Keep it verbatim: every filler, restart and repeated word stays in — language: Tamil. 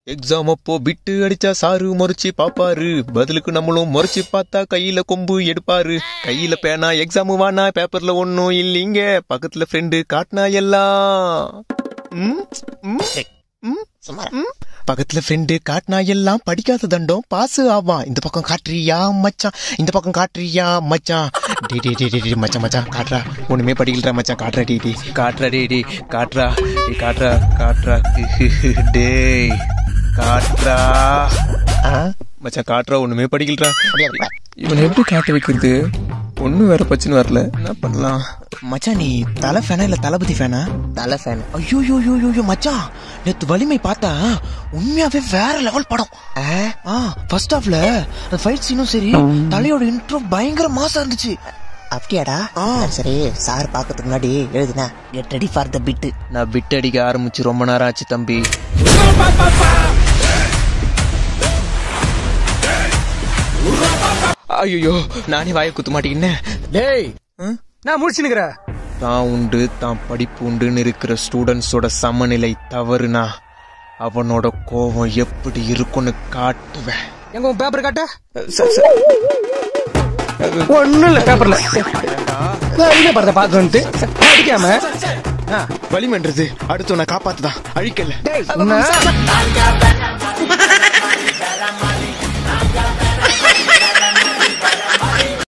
எக்ஸாம் அப்போ பிட்டு அடிச்சா சாரு முறைச்சி பாப்பாரு, பதிலுக்கு நம்மளும் முறைச்சி பார்த்தா கையில கொம்பு எடுப்பாரு. கையில பேனா எக்ஸாம் வானா, பேப்பர்ல ஒன்னும் இல்லீங்க, பக்கத்துல ஃப்ரெண்டு காட்டினா எல்லாம் பக்கத்துல ஃப்ரெண்டு காட்டினா எல்லாம் படிக்காத தண்டம் பாசு ஆவான். இந்த பக்கம் காட்டுறியா மச்சான், இந்த பக்கம் காட்டுறியா மச்சான், டி டி டி டி மச்சான் மச்சான் காட்டுறா, ஒண்ணுமே படிக்கலடா மச்சான், காட்டுறா டி டி காட்டுறா டி டி காட்டுறா டி காட்டுறா காட்டுறா டேய் காட்டுறா மச்சான் காட்டுறா, ஒண்ணுமே படிக்கலடா. இவன் எப்படி காட்ட வைக்கிறது? ஒன்னும் வேற பச்சுன்னு வரல, என்ன பண்ணலாம்? மச்சான் நீ தலை ஃபேனா இல்ல தளபதி ஃபேனா? தலை ஃபேன். ஐயோ யோ யோ யோ மச்சான், நேத்து வலிமை பார்த்தா உண்மையாவே வேற லெவல் படம். ஃபர்ஸ்ட் ஹாஃப்ல அந்த ஃபைட் சீனும் சரி, தலையோட இன்ட்ரோ பயங்கர மாசா இருந்துச்சு. அப்படியாடா? சரி, சார் பாக்கிறதுக்கு முன்னாடி எழுதுனா get ready for the bit. நான் பிட் அடிக்க ஆரம்பிச்சு ரொம்ப நேரம் ஆச்சு தம்பி. ஐயோ நானே வாயை குத்து மாட்டேங்கினேன். டேய் நான் முடிச்சுனுக்குற. தான் உண்டு தான் படிப்பு உண்டுன்னு இருக்கிற ஸ்டூடெண்ட்ஸோட சமநிலை தவறுனா அவனோட கோபம் எப்படி இருக்குன்னு காட்டுவேன். எங்க உன் பேப்பர் காட்ட? ஒன்னும் இல்ல பேப்பர்ல படத்தை பார்த்து அடிக்காம வலிமன்றது அடுத்து உன்னை காப்பாத்துதான், அழிக்கல.